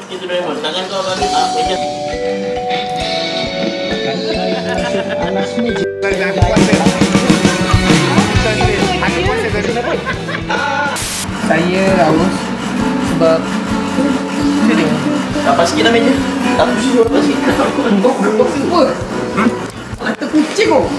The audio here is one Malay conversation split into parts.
Itu Doraemon, tangan kau bagi meja. Saya haus sebab Apa sikit lah meja. Aku suruh apa sikit. apa? Mata kucing kau.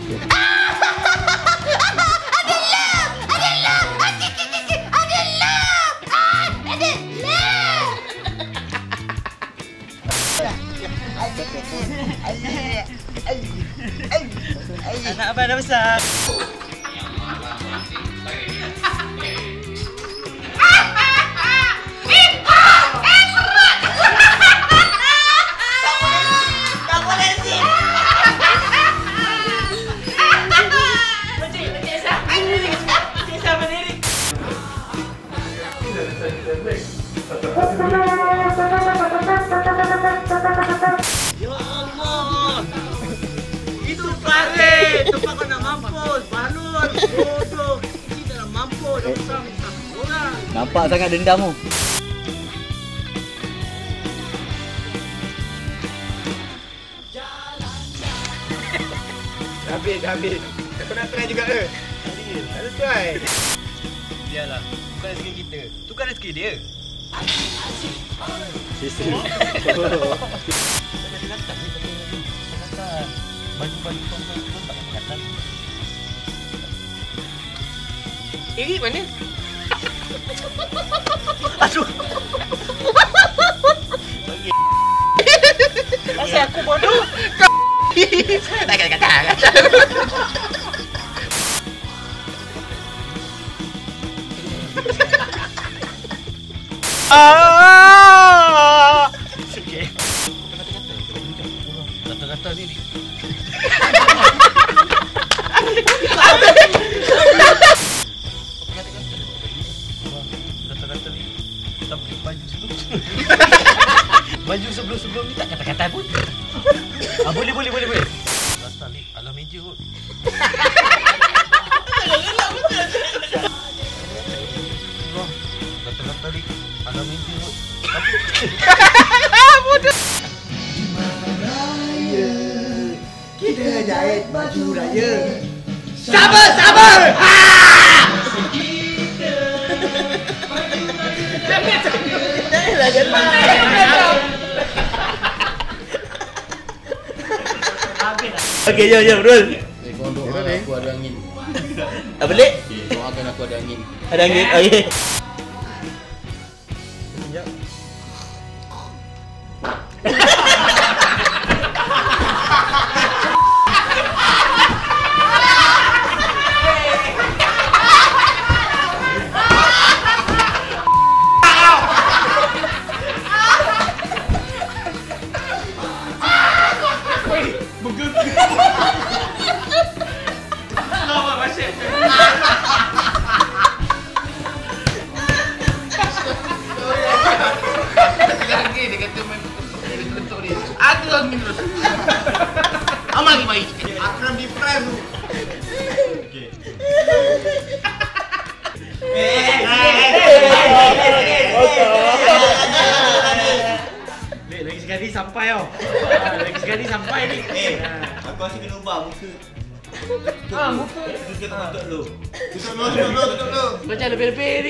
Anak abang dah besar. Ya Allah, itu Farid, tempat kau nak mampus, balon, bodoh, ini dah nak mampus, dah besar orang. Nampak sangat dendammu. Habis. Kau nak try juga ke? Ada try. Biarlah, bukan rezeki kita, tu kan rezeki dia. Baju-baju perempuan pun tak kelihatan. Iri mana? Aduh. Asal aku bodoh. Tak kata. Okey. Kata-kata ni. Kata-kata ni. Tapi baju sebelum ni tak kata-kata pun. Boleh. Rasa ni alam meja kot. Kata-kata ni alam meja kot. Kita jahit baju raya. Sabar! Okey, jom, roll. Kau doa aku ada angin. Apa balik? Doakan aku ada angin. Ada angin. Okey. Ada angin terus. Amal baik. Akram di prime tu. Okey. Lagi sekali sampai tau. Lagi sekali sampai ni. Aku asyik kena ubah muka. Muka. Tutup lu. Tutup lu. Macam lebih-lebih ni.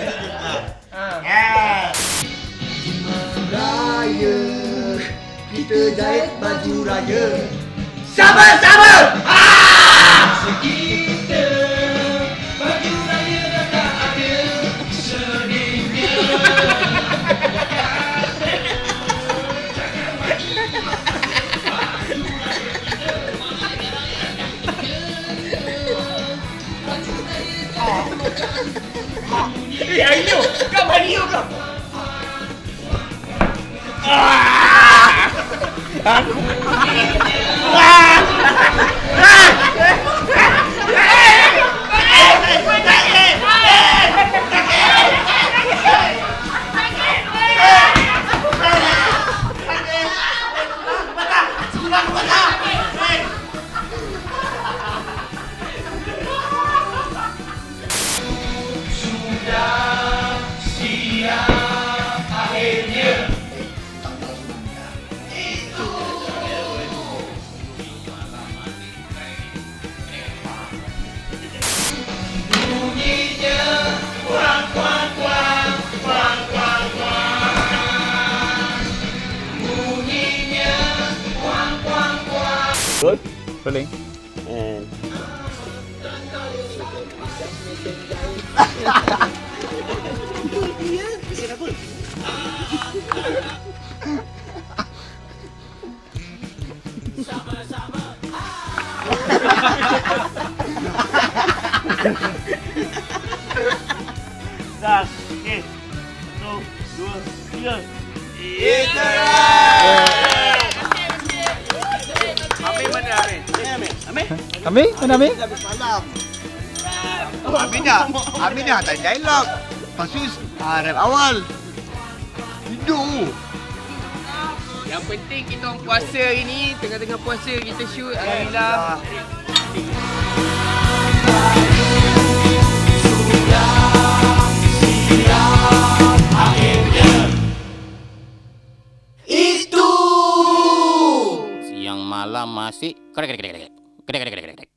Raya. Kita jahit baju raya. Sabar! Ayo, kau mari kau. Roll. Rolling. And Dah. Okey. 1, 2, 3. Amin mana Amin? Amin? Ambil? Mana ambil? Amin dah hantar dialog. Lepas tu rap awal. Hidup. Yang penting kita orang puasa hari ni, tengah-tengah puasa kita shoot. Alhamdulillah. Siang malam masih. Kedek.